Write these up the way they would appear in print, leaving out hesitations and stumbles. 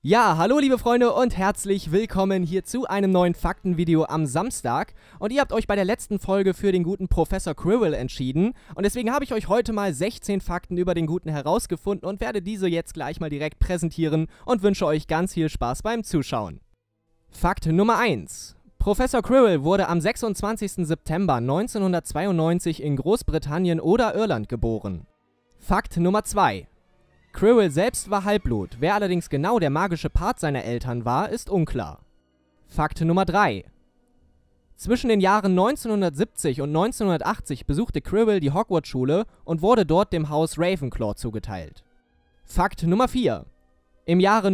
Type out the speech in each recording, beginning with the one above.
Ja, hallo liebe Freunde und herzlich willkommen hier zu einem neuen Faktenvideo am Samstag. Und ihr habt euch bei der letzten Folge für den guten Professor Quirrell entschieden. Und deswegen habe ich euch heute mal 16 Fakten über den Guten herausgefunden und werde diese jetzt gleich mal direkt präsentieren und wünsche euch ganz viel Spaß beim Zuschauen. Fakt Nummer 1. Professor Quirrell wurde am 26. September 1992 in Großbritannien oder Irland geboren. Fakt Nummer 2. Quirrell selbst war Halbblut, wer allerdings genau der magische Part seiner Eltern war, ist unklar. Fakt Nummer 3. Zwischen den Jahren 1970 und 1980 besuchte Quirrell die Hogwarts-Schule und wurde dort dem Haus Ravenclaw zugeteilt. Fakt Nummer 4. Im Jahre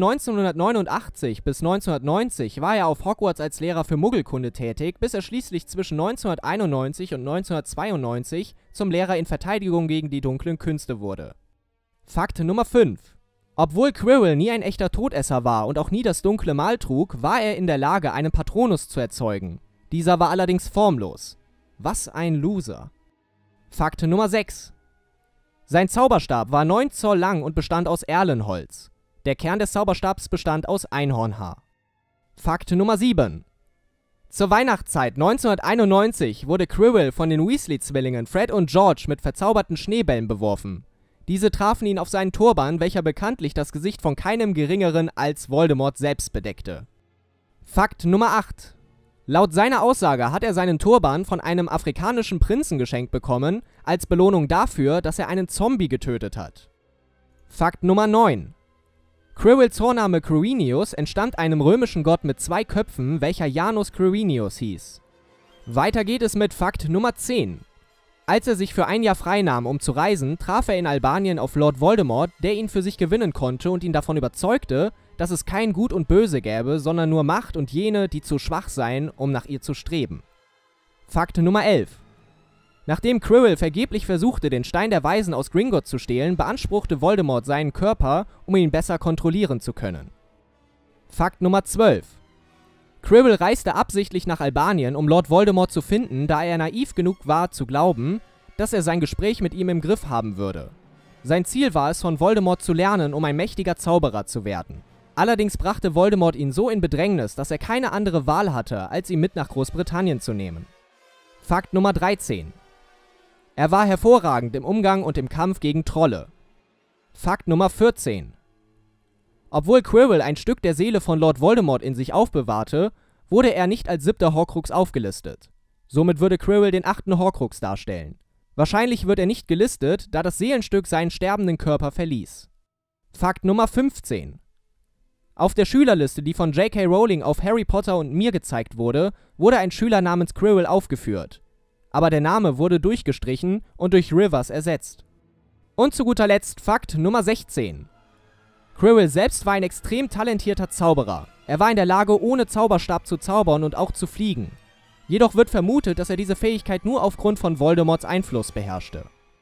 1989 bis 1990 war er auf Hogwarts als Lehrer für Muggelkunde tätig, bis er schließlich zwischen 1991 und 1992 zum Lehrer in Verteidigung gegen die dunklen Künste wurde. Fakt Nummer 5. Obwohl Quirrell nie ein echter Todesser war und auch nie das dunkle Mal trug, war er in der Lage, einen Patronus zu erzeugen. Dieser war allerdings formlos. Was ein Loser. Fakt Nummer 6. Sein Zauberstab war 9 Zoll lang und bestand aus Erlenholz. Der Kern des Zauberstabs bestand aus Einhornhaar. Fakt Nummer 7. Zur Weihnachtszeit 1991 wurde Quirrell von den Weasley-Zwillingen Fred und George mit verzauberten Schneebällen beworfen. Diese trafen ihn auf seinen Turban, welcher bekanntlich das Gesicht von keinem Geringeren als Voldemort selbst bedeckte. Fakt Nummer 8. Laut seiner Aussage hat er seinen Turban von einem afrikanischen Prinzen geschenkt bekommen, als Belohnung dafür, dass er einen Zombie getötet hat. Fakt Nummer 9. Quirrells Vorname Quirinius entstammt einem römischen Gott mit 2 Köpfen, welcher Janus Quirinius hieß. Weiter geht es mit Fakt Nummer 10. Als er sich für ein Jahr freinahm, um zu reisen, traf er in Albanien auf Lord Voldemort, der ihn für sich gewinnen konnte und ihn davon überzeugte, dass es kein Gut und Böse gäbe, sondern nur Macht und jene, die zu schwach seien, um nach ihr zu streben. Fakt Nummer 11. Nachdem Quirrell vergeblich versuchte, den Stein der Weisen aus Gringotts zu stehlen, beanspruchte Voldemort seinen Körper, um ihn besser kontrollieren zu können. Fakt Nummer 12. Quirrell reiste absichtlich nach Albanien, um Lord Voldemort zu finden, da er naiv genug war zu glauben, dass er sein Gespräch mit ihm im Griff haben würde. Sein Ziel war es, von Voldemort zu lernen, um ein mächtiger Zauberer zu werden. Allerdings brachte Voldemort ihn so in Bedrängnis, dass er keine andere Wahl hatte, als ihn mit nach Großbritannien zu nehmen. Fakt Nummer 13. Er war hervorragend im Umgang und im Kampf gegen Trolle. Fakt Nummer 14. Obwohl Quirrell ein Stück der Seele von Lord Voldemort in sich aufbewahrte, wurde er nicht als 7. Horcrux aufgelistet. Somit würde Quirrell den 8. Horcrux darstellen. Wahrscheinlich wird er nicht gelistet, da das Seelenstück seinen sterbenden Körper verließ. Fakt Nummer 15. Auf der Schülerliste, die von J.K. Rowling auf Harry Potter und mir gezeigt wurde, wurde ein Schüler namens Quirrell aufgeführt. Aber der Name wurde durchgestrichen und durch Rivers ersetzt. Und zu guter Letzt Fakt Nummer 16. Quirrell selbst war ein extrem talentierter Zauberer. Er war in der Lage, ohne Zauberstab zu zaubern und auch zu fliegen. Jedoch wird vermutet, dass er diese Fähigkeit nur aufgrund von Voldemorts Einfluss beherrschte.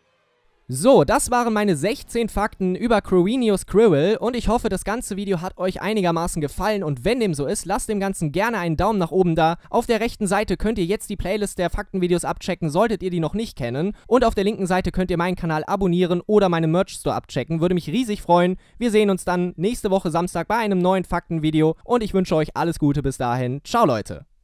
So, das waren meine 16 Fakten über Quirinius Quirrell und ich hoffe, das ganze Video hat euch einigermaßen gefallen und wenn dem so ist, lasst dem Ganzen gerne einen Daumen nach oben da. Auf der rechten Seite könnt ihr jetzt die Playlist der Faktenvideos abchecken, solltet ihr die noch nicht kennen. Und auf der linken Seite könnt ihr meinen Kanal abonnieren oder meinen Merch-Store abchecken, würde mich riesig freuen. Wir sehen uns dann nächste Woche Samstag bei einem neuen Faktenvideo und ich wünsche euch alles Gute bis dahin. Ciao Leute!